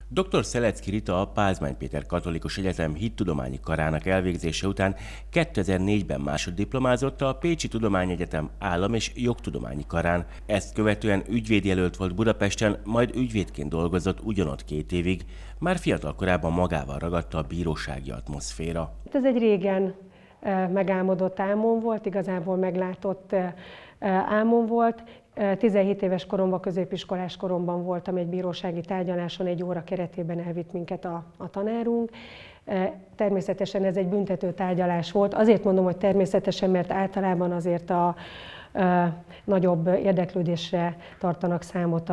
Dr. Szelecki Rita a Pázmány Péter Katolikus Egyetem hittudományi karának elvégzése után 2004-ben másoddiplomázott a Pécsi Tudományegyetem állam- és jogtudományi karán. Ezt követően ügyvédjelölt volt Budapesten, majd ügyvédként dolgozott ugyanott 2 évig. Már fiatal korában magával ragadta a bírósági atmoszféra. Ez egy régen megálmodott álmom volt, igazából meglátott álmom volt. 17 éves koromban, középiskolás koromban voltam egy bírósági tárgyaláson, 1 óra keretében elvitt minket a tanárunk. Természetesen ez egy büntető tárgyalás volt. Azért mondom, hogy természetesen, mert általában azért a nagyobb érdeklődésre tartanak számot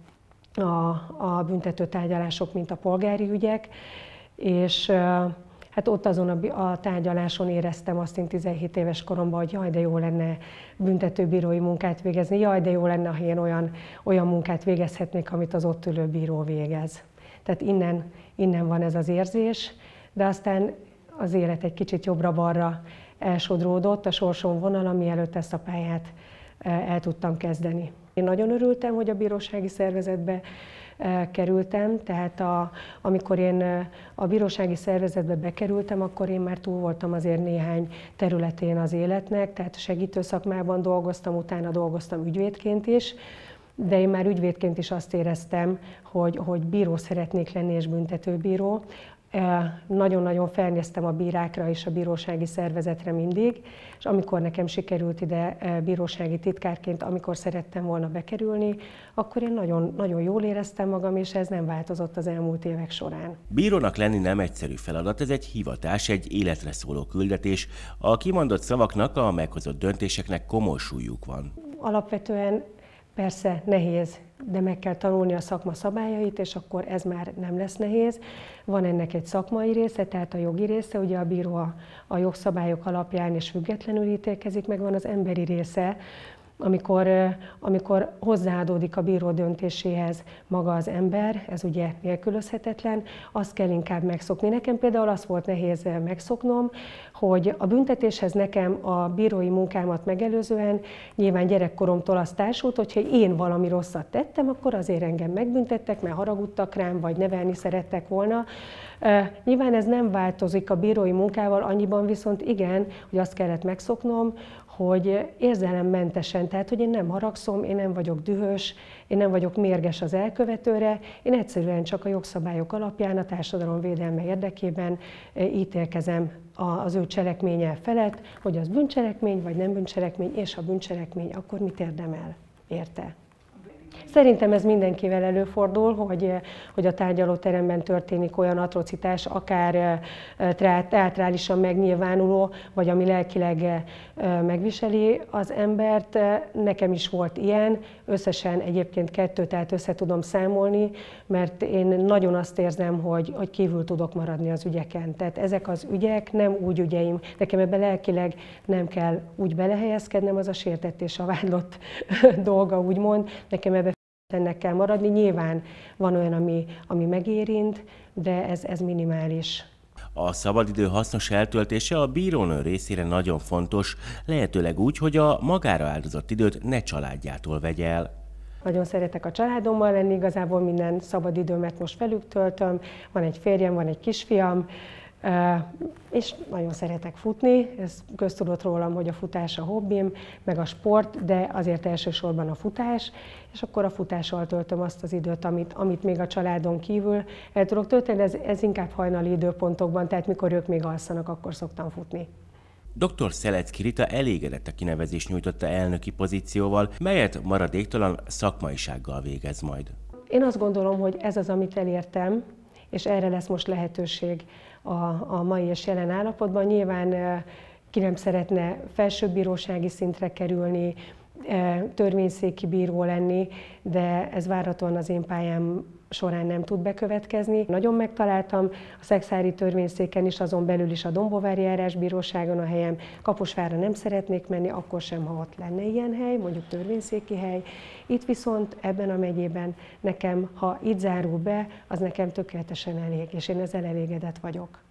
a büntető tárgyalások, mint a polgári ügyek. És hát ott azon a tárgyaláson éreztem azt én 17 éves koromban, hogy jaj, de jó lenne büntetőbírói munkát végezni, jaj, de jó lenne, ha én olyan munkát végezhetnék, amit az ott ülő bíró végez. Tehát innen van ez az érzés, de aztán az élet egy kicsit jobbra-balra elsodródott a sorsom vonala, mielőtt ezt a pályát el tudtam kezdeni. Én nagyon örültem, hogy a bírósági szervezetbe kerültem, tehát amikor én a bírósági szervezetbe bekerültem, akkor én már túl voltam azért néhány területén az életnek, tehát segítő szakmában dolgoztam, utána dolgoztam ügyvédként is, de én már ügyvédként is azt éreztem, hogy bíró szeretnék lenni és büntetőbíró. Nagyon-nagyon felnéztem a bírákra és a bírósági szervezetre mindig, és amikor nekem sikerült ide bírósági titkárként, amikor szerettem volna bekerülni, akkor én nagyon jól éreztem magam, és ez nem változott az elmúlt évek során. Bírónak lenni nem egyszerű feladat, ez egy hivatás, egy életre szóló küldetés. A kimondott szavaknak, a meghozott döntéseknek komoly súlyuk van. Alapvetően persze nehéz, de meg kell tanulni a szakma szabályait, és akkor ez már nem lesz nehéz. Van ennek egy szakmai része, tehát a jogi része, ugye a bíró a jogszabályok alapján és függetlenül ítélkezik, meg van az emberi része, amikor hozzáadódik a bíró döntéséhez maga az ember, ez ugye nélkülözhetetlen, azt kell inkább megszokni. Nekem például az volt nehéz megszoknom, hogy a büntetéshez nekem a bírói munkámat megelőzően nyilván gyerekkoromtól az társult, hogyha én valami rosszat tettem, akkor azért engem megbüntettek, mert haragudtak rám, vagy nevelni szerettek volna. Nyilván ez nem változik a bírói munkával, annyiban viszont igen, hogy azt kellett megszoknom, hogy érzelemmentesen, tehát hogy én nem haragszom, én nem vagyok dühös, én nem vagyok mérges az elkövetőre, én egyszerűen csak a jogszabályok alapján a társadalom védelme érdekében ítélkezem az ő cselekménye felett, hogy az bűncselekmény vagy nem bűncselekmény, és ha bűncselekmény, akkor mit érdemel érte. Szerintem ez mindenkivel előfordul, hogy a tárgyalóteremben történik olyan atrocitás, akár teátrálisan megnyilvánuló, vagy ami lelkileg megviseli az embert. Nekem is volt ilyen, összesen egyébként 2, tehát össze tudom számolni, mert én nagyon azt érzem, hogy kívül tudok maradni az ügyeken. Tehát ezek az ügyek nem úgy ügyeim, nekem ebbe lelkileg nem kell úgy belehelyezkednem, az a sértett és a vádlott dolga, úgymond, nekem ebbe ennek kell maradni. Nyilván van olyan, ami megérint, de ez minimális. A szabadidő hasznos eltöltése a bírónő részére nagyon fontos, lehetőleg úgy, hogy a magára áldozott időt ne családjától vegye el. Nagyon szeretek a családommal lenni, igazából minden szabadidőmet most velük töltöm, van egy férjem, van egy kisfiam, és nagyon szeretek futni, ez köztudott rólam, hogy a futás a hobbim, meg a sport, de azért elsősorban a futás, és akkor a futással töltöm azt az időt, amit még a családon kívül el tudok tölteni, ez inkább hajnali időpontokban, tehát mikor ők még alszanak, akkor szoktam futni. Dr. Szelecki Rita elégedett a kinevezést nyújtotta elnöki pozícióval, melyet maradéktalan szakmaisággal végez majd. Én azt gondolom, hogy ez az, amit elértem, és erre lesz most lehetőség a mai és jelen állapotban. Nyilván ki nem szeretne felsőbbírósági szintre kerülni, törvényszéki bíró lenni, de ez várhatóan az én pályám során nem tud bekövetkezni. Nagyon megtaláltam a szekszári törvényszéken is, azon belül is a Dombovári Járásbíróságon a helyem. Kaposvárra nem szeretnék menni, akkor sem, ha ott lenne ilyen hely, mondjuk törvényszéki hely. Itt viszont ebben a megyében nekem, ha itt zárul be, az nekem tökéletesen elég, és én ezzel elégedett vagyok.